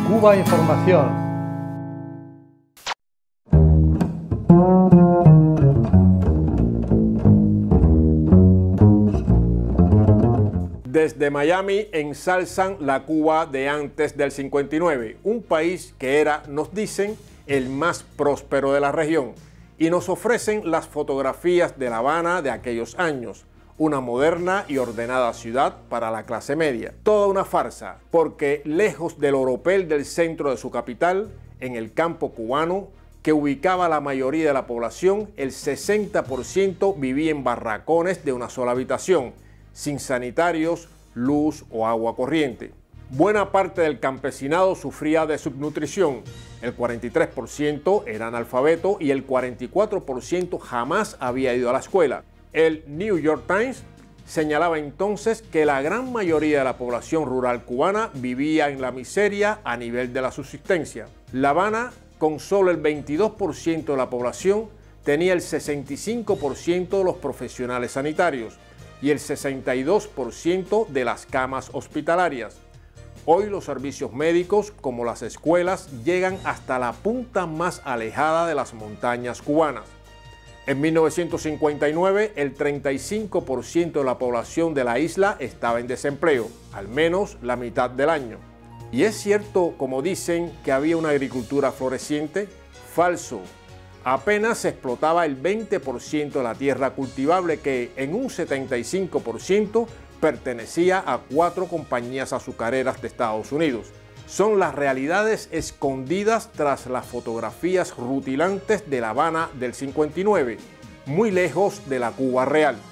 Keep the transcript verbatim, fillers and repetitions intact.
Cuba Información. Desde Miami ensalzan la Cuba de antes del cincuenta y nueve, un país que era, nos dicen, el más próspero de la región, y nos ofrecen las fotografías de La Habana de aquellos años, una moderna y ordenada ciudad para la clase media. Toda una farsa, porque lejos del oropel del centro de su capital, en el campo cubano, que ubicaba la mayoría de la población, el sesenta por ciento vivía en barracones de una sola habitación, sin sanitarios, luz o agua corriente. Buena parte del campesinado sufría de subnutrición, el cuarenta y tres por ciento era analfabeto y el cuarenta y cuatro por ciento jamás había ido a la escuela. El New York Times señalaba entonces que la gran mayoría de la población rural cubana vivía en la miseria a nivel de la subsistencia. La Habana, con solo el veintidós por ciento de la población, tenía el sesenta y cinco por ciento de los profesionales sanitarios y el sesenta y dos por ciento de las camas hospitalarias. Hoy los servicios médicos, como las escuelas, llegan hasta la punta más alejada de las montañas cubanas. En mil novecientos cincuenta y nueve, el treinta y cinco por ciento de la población de la isla estaba en desempleo, al menos la mitad del año. ¿Y es cierto, como dicen, que había una agricultura floreciente? Falso. Apenas se explotaba el veinte por ciento de la tierra cultivable que, en un setenta y cinco por ciento, pertenecía a cuatro compañías azucareras de Estados Unidos. Son las realidades escondidas tras las fotografías rutilantes de La Habana del cincuenta y nueve, muy lejos de la Cuba real.